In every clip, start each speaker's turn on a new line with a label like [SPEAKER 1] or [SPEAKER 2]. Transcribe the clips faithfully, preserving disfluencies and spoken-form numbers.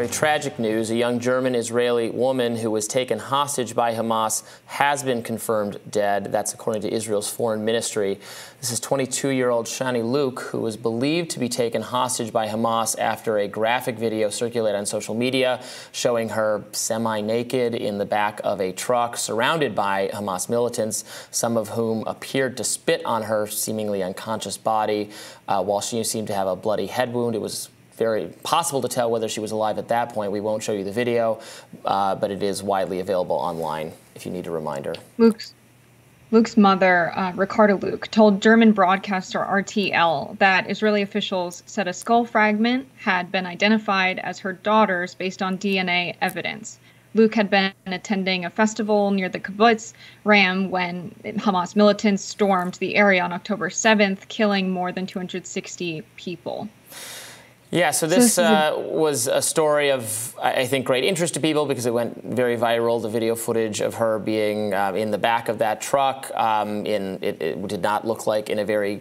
[SPEAKER 1] very tragic news. A young German-Israeli woman who was taken hostage by Hamas has been confirmed dead. That's according to Israel's foreign ministry. This is twenty-two-year-old Shani Louk, who was believed to be taken hostage by Hamas after a graphic video circulated on social media showing her semi-naked in the back of a truck surrounded by Hamas militants, some of whom appeared to spit on her seemingly unconscious body. Uh, while she seemed to have a bloody head wound, it was very possible to tell whether she was alive at that point. We won't show you the video, uh, but it is widely available online if you need a reminder.
[SPEAKER 2] Louk's, Louk's mother, uh, Ricarda Louk, told German broadcaster R T L that Israeli officials said a skull fragment had been identified as her daughter's based on D N A evidence. Louk had been attending a festival near the kibbutz Ram when Hamas militants stormed the area on October seventh, killing more than two hundred sixty people.
[SPEAKER 1] Yeah, so this, so this uh, was a story of, I think, great interest to people because it went very viral. The video footage of her being uh, in the back of that truck, um, in it, it did not look like in a very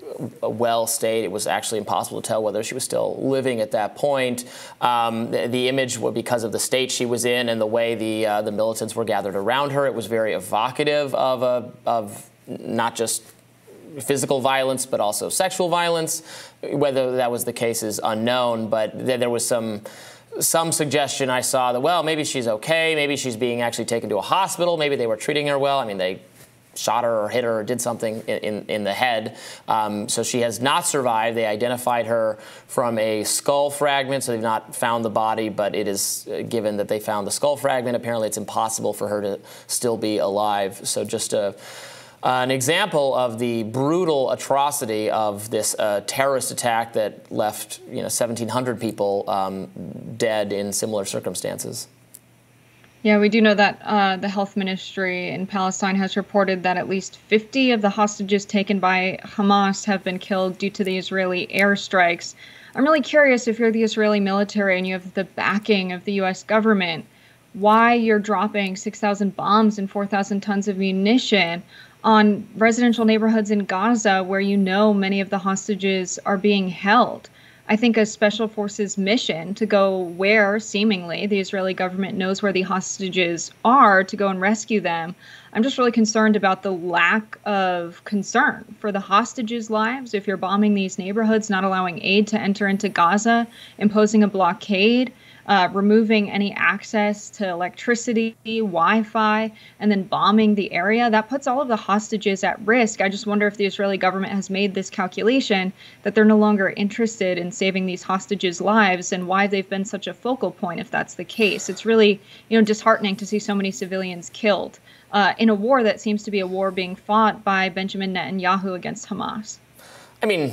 [SPEAKER 1] well state. It was actually impossible to tell whether she was still living at that point. Um, the, the image, because of the state she was in and the way the uh, the militants were gathered around her, it was very evocative of a, of not just physical violence, but also sexual violence. Whether that was the case is unknown, but th there was some some suggestion I saw that, well, maybe she's okay, maybe she's being actually taken to a hospital, maybe they were treating her well. I mean, they shot her or hit her or did something in, in, in the head. Um, so she has not survived. They identified her from a skull fragment, so they've not found the body, but it is, uh, given that they found the skull fragment, apparently it's impossible for her to still be alive. So just a Uh, an example of the brutal atrocity of this uh, terrorist attack that left, you know, seventeen hundred people um, dead in similar circumstances.
[SPEAKER 2] Yeah, we do know that uh, the health ministry in Palestine has reported that at least fifty of the hostages taken by Hamas have been killed due to the Israeli airstrikes. I'm really curious, if you're the Israeli military and you have the backing of the U S government, why you're dropping six thousand bombs and four thousand tons of munition on residential neighborhoods in Gaza where you know many of the hostages are being held. I think a special forces mission to go where, seemingly, the Israeli government knows where the hostages are to go and rescue them. I'm just really concerned about the lack of concern for the hostages' lives. If you're bombing these neighborhoods, not allowing aid to enter into Gaza, imposing a blockade, Uh, removing any access to electricity, Wi-Fi, and then bombing the area, that puts all of the hostages at risk. I just wonder if the Israeli government has made this calculation that they're no longer interested in saving these hostages' lives, and why they've been such a focal point if that's the case. It's really, you know, disheartening to see so many civilians killed uh, in a war that seems to be a war being fought by Benjamin Netanyahu against Hamas.
[SPEAKER 1] I mean,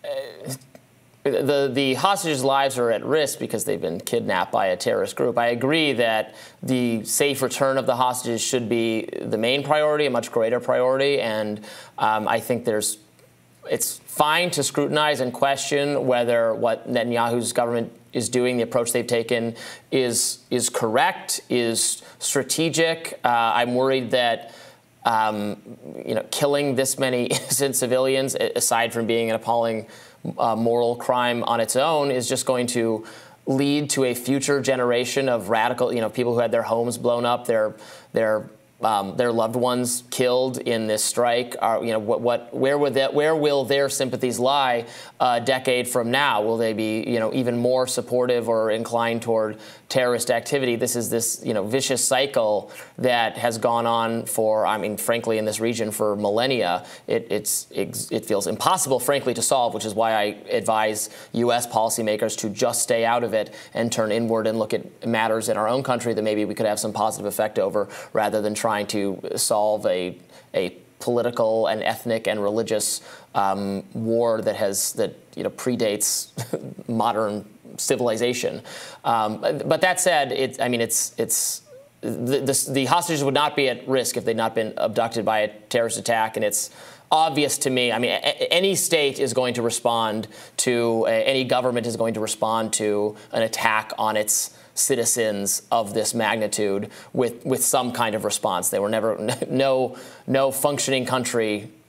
[SPEAKER 1] uh The, the hostages' lives are at risk because they've been kidnapped by a terrorist group. I agree that the safe return of the hostages should be the main priority, a much greater priority, and um, I think there's it's fine to scrutinize and question whether what Netanyahu's government is doing, the approach they've taken, is is correct, is strategic. Uh, I'm worried that um, you know, killing this many innocent civilians, aside from being an appalling Uh, moral crime on its own, is just going to lead to a future generation of radical, you know, people who had their homes blown up, their their um, their loved ones killed in this strike. Are, you know, what what where would that where will their sympathies lie a decade from now? Will they be, you know, even more supportive or inclined toward terrorist activity? This is this, you know, vicious cycle that has gone on for, I mean, frankly, in this region for millennia. It, it's, it, it feels impossible, frankly, to solve, which is why I advise U S policymakers to just stay out of it and turn inward and look at matters in our own country that maybe we could have some positive effect over, rather than trying to solve a, a political and ethnic and religious um, war that has, that, you know, predates modern civilization. Um, but that said, it, I mean, it's it's the, the, the hostages would not be at risk if they'd not been abducted by a terrorist attack, and it's obvious to me. I mean, a, any state is going to respond to uh, any government is going to respond to an attack on its citizens of this magnitude with with some kind of response. They were never no no functioning country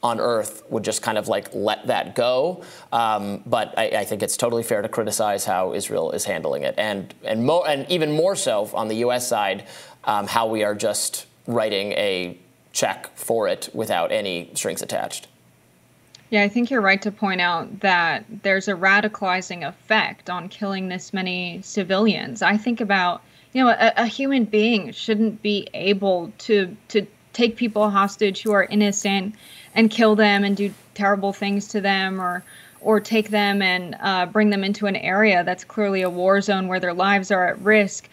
[SPEAKER 1] on earth would just kind of like let that go. Um, but I, I think it's totally fair to criticize how Israel is handling it, and and more and even more so on the U S side, um, how we are just writing a check for it without any strings attached.
[SPEAKER 2] Yeah, I think you're right to point out that there's a radicalizing effect on killing this many civilians. I think about, you know, a, a human being shouldn't be able to to take people hostage who are innocent and kill them and do terrible things to them, or or take them and uh, bring them into an area that's clearly a war zone where their lives are at risk.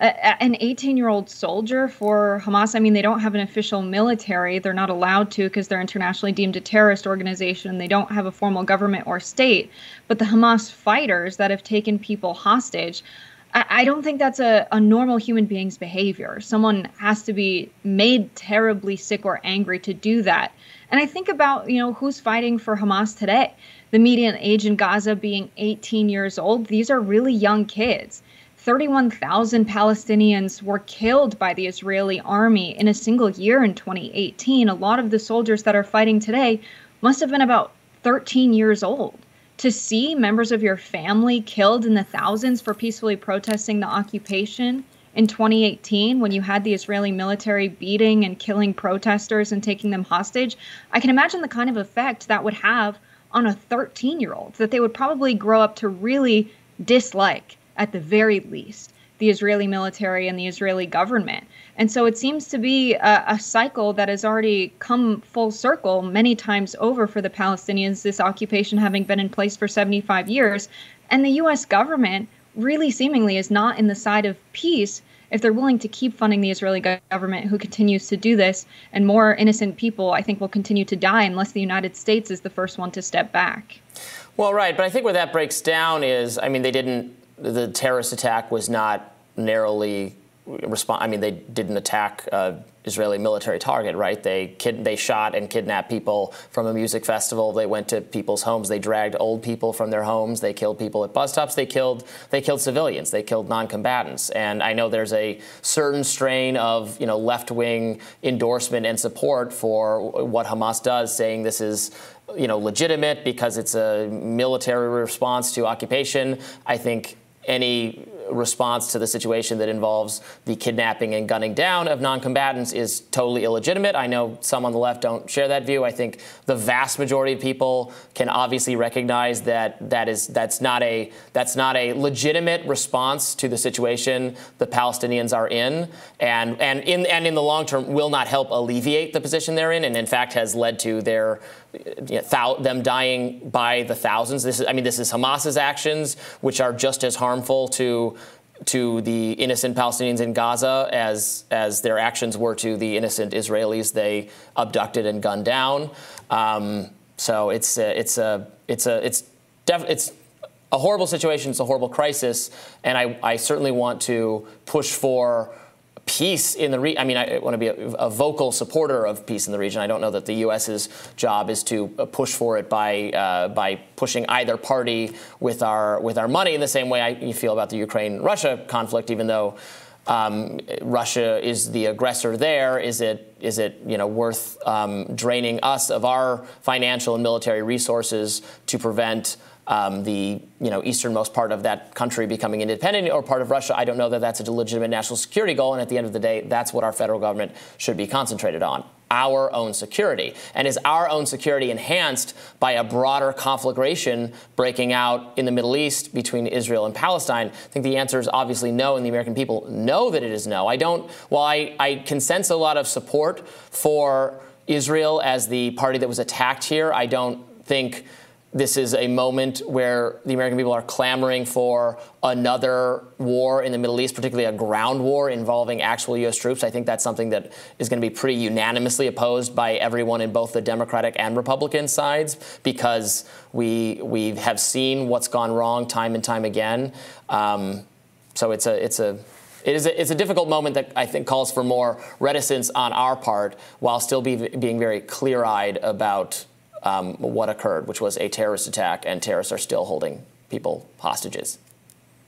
[SPEAKER 2] An eighteen-year-old soldier for Hamas, I mean, they don't have an official military. They're not allowed to because they're internationally deemed a terrorist organization. They don't have a formal government or state. But the Hamas fighters that have taken people hostage, I, I don't think that's a, a normal human being's behavior. Someone has to be made terribly sick or angry to do that. And I think about, you know, who's fighting for Hamas today. The median age in Gaza being eighteen years old. These are really young kids. thirty-one thousand Palestinians were killed by the Israeli army in a single year in twenty eighteen. A lot of the soldiers that are fighting today must have been about thirteen years old. To see members of your family killed in the thousands for peacefully protesting the occupation in twenty eighteen, when you had the Israeli military beating and killing protesters and taking them hostage, I can imagine the kind of effect that would have on a thirteen-year-old, that they would probably grow up to really dislike, at the very least, the Israeli military and the Israeli government. And so it seems to be a, a cycle that has already come full circle many times over for the Palestinians, this occupation having been in place for seventy-five years. And the U S government really seemingly is not in the side of peace if they're willing to keep funding the Israeli government, who continues to do this. And more innocent people, I think, will continue to die unless the United States is the first one to step back.
[SPEAKER 1] Well, right. But I think where that breaks down is, I mean, they didn't the terrorist attack was not narrowly respond. I mean, they didn't attack uh, Israeli military target, right? They kid they shot and kidnapped people from a music festival. They went to people's homes. They dragged old people from their homes. They killed people at bus stops. They killed they killed civilians. They killed non-combatants. And I know there's a certain strain of, you know, left-wing endorsement and support for what Hamas does, saying this is, you know, legitimate because it's a military response to occupation. I think any response to the situation that involves the kidnapping and gunning down of non-combatants is totally illegitimate. I know some on the left don't share that view. I think the vast majority of people can obviously recognize that that is that's not a that's not a legitimate response to the situation the Palestinians are in, and and in and in the long term will not help alleviate the position they're in, and in fact has led to their You know, them dying by the thousands. This is, I mean, this is Hamas's actions, which are just as harmful to to the innocent Palestinians in Gaza as as their actions were to the innocent Israelis they abducted and gunned down. Um, so it's a, it's a it's a it's def, it's a horrible situation. It's a horrible crisis, and I I certainly want to push for peace in the region. I mean, I want to be a, a vocal supporter of peace in the region. I don't know that the US's job is to push for it by uh, by pushing either party with our with our money in the same way I you feel about the Ukraine-Russia conflict. Even though um, Russia is the aggressor there, is it is it you know worth um, draining us of our financial and military resources to prevent Um, the you know easternmost part of that country becoming independent or part of Russia? I don't know that that's a legitimate national security goal. And at the end of the day, that's what our federal government should be concentrated on: our own security. And is our own security enhanced by a broader conflagration breaking out in the Middle East between Israel and Palestine? I think the answer is obviously no, and the American people know that it is no. I don't. While I, I can sense a lot of support for Israel as the party that was attacked here, I don't think this is a moment where the American people are clamoring for another war in the Middle East, particularly a ground war involving actual U S troops. I think that's something that is going to be pretty unanimously opposed by everyone in both the Democratic and Republican sides, because we we have seen what's gone wrong time and time again. Um, so it's a it's a It is a, it's a difficult moment that I think calls for more reticence on our part, while still be, being very clear-eyed about Um, what occurred, which was a terrorist attack, and terrorists are still holding people hostages.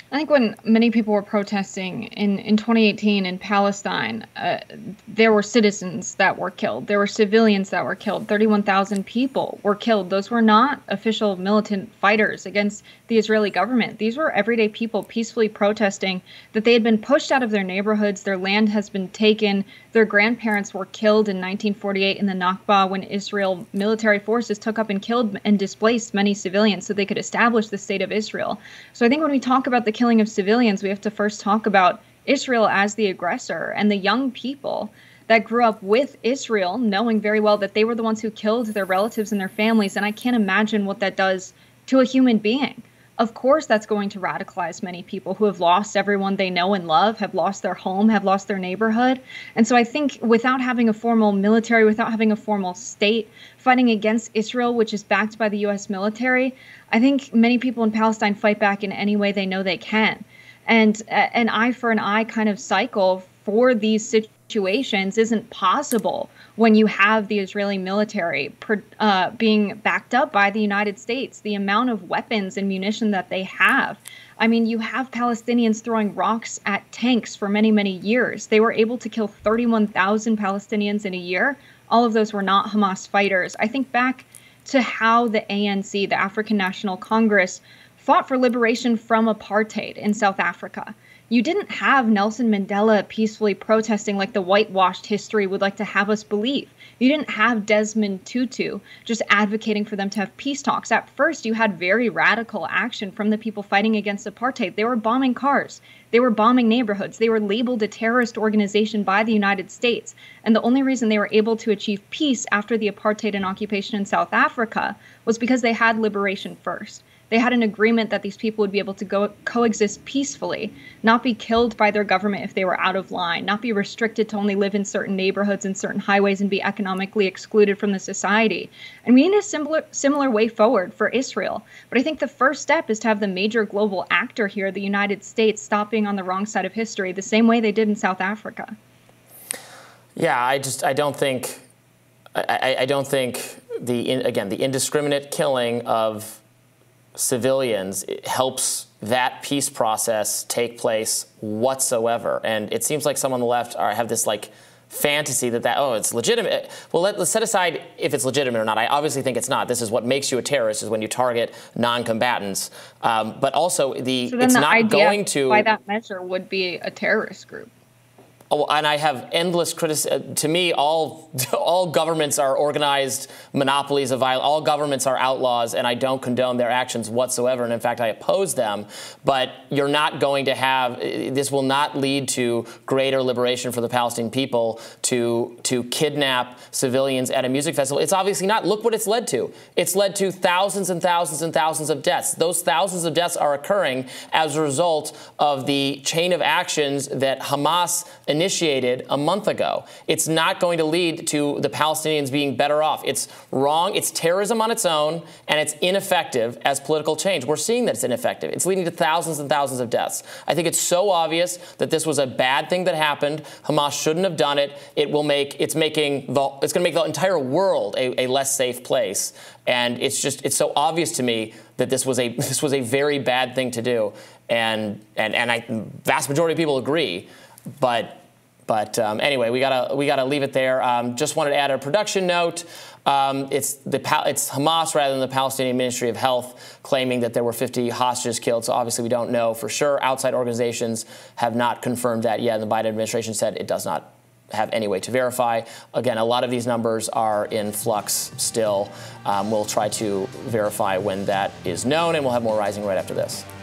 [SPEAKER 2] I think when many people were protesting in, in twenty eighteen in Palestine, uh, there were citizens that were killed. There were civilians that were killed. thirty-one thousand people were killed. Those were not official militant fighters against the Israeli government. These were everyday people peacefully protesting that they had been pushed out of their neighborhoods. Their land has been taken. Their grandparents were killed in nineteen forty-eight in the Nakba when Israel military forces took up and killed and displaced many civilians so they could establish the state of Israel. So I think when we talk about the killing of civilians, we have to first talk about Israel as the aggressor and the young people that grew up with Israel, knowing very well that they were the ones who killed their relatives and their families. And I can't imagine what that does to a human being. Of course, that's going to radicalize many people who have lost everyone they know and love, have lost their home, have lost their neighborhood. And so I think without having a formal military, without having a formal state fighting against Israel, which is backed by the U S military, I think many people in Palestine fight back in any way they know they can. And an eye for an eye kind of cycle for these situations isn't possible when you have the Israeli military uh, being backed up by the United States. The amount of weapons and munition that they have. I mean, you have Palestinians throwing rocks at tanks for many, many years. They were able to kill thirty-one thousand Palestinians in a year. All of those were not Hamas fighters. I think back to how the A N C, the African National Congress, fought for liberation from apartheid in South Africa. You didn't have Nelson Mandela peacefully protesting like the whitewashed history would like to have us believe. You didn't have Desmond Tutu just advocating for them to have peace talks. At first, you had very radical action from the people fighting against apartheid. They were bombing cars. They were bombing neighborhoods. They were labeled a terrorist organization by the United States. And the only reason they were able to achieve peace after the apartheid and occupation in South Africa was because they had liberation first. They had an agreement that these people would be able to go coexist peacefully, not be killed by their government if they were out of line, not be restricted to only live in certain neighborhoods and certain highways and be economically excluded from the society. And we need a similar, similar way forward for Israel. But I think the first step is to have the major global actor here, the United States, stop being on the wrong side of history, the same way they did in South Africa.
[SPEAKER 1] Yeah, I just, I don't think, I, I don't think the, again, the indiscriminate killing of civilians helps that peace process take place whatsoever. And it seems like some on the left are, have this like fantasy that that, oh, it's legitimate. Well, let, let's set aside if it's legitimate or not. I obviously think it's not. This is what makes you a terrorist, is when you target non-combatants. Um, but also the,
[SPEAKER 2] so then
[SPEAKER 1] it's
[SPEAKER 2] the
[SPEAKER 1] not
[SPEAKER 2] idea
[SPEAKER 1] going to,
[SPEAKER 2] by that measure would be a terrorist group.
[SPEAKER 1] Oh, and I have endless criticism. To me, all all governments are organized monopolies of violence. All governments are outlaws, and I don't condone their actions whatsoever. And in fact, I oppose them. But you're not going to have, this will not lead to greater liberation for the Palestinian people to to kidnap civilians at a music festival. It's obviously not. Look what it's led to. It's led to thousands and thousands and thousands of deaths. Those thousands of deaths are occurring as a result of the chain of actions that Hamas initiated a month ago. It's not going to lead to the Palestinians being better off. It's wrong. It's terrorism on its own, and it's ineffective as political change. We're seeing that it's ineffective. It's leading to thousands and thousands of deaths. I think it's so obvious that this was a bad thing that happened. Hamas shouldn't have done it. It will make, it's making the, it's going to make the entire world a, a less safe place. And it's just, it's so obvious to me that this was a, this was a very bad thing to do. And, and, and I, vast majority of people agree, but But um, anyway, we gotta we gotta leave it there. Um, just wanted to add a production note. Um, it's the it's Hamas rather than the Palestinian Ministry of Health claiming that there were fifty hostages killed. So obviously we don't know for sure. Outside organizations have not confirmed that yet. And the Biden administration said it does not have any way to verify. Again, a lot of these numbers are in flux still. Um, we'll try to verify when that is known, and we'll have more Rising right after this.